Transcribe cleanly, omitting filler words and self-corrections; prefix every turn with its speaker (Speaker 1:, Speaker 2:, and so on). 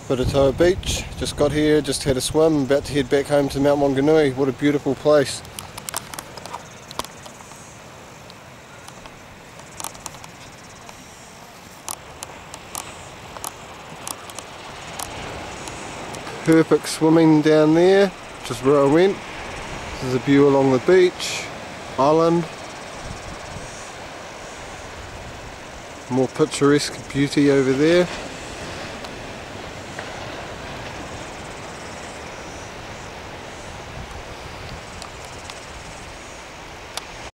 Speaker 1: Whiritoa Beach, just got here, just had a swim, about to head back home to Mount Maunganui. What a beautiful place. Perfect swimming down there, which is where I went. This is a view along the beach, island. More picturesque beauty over there.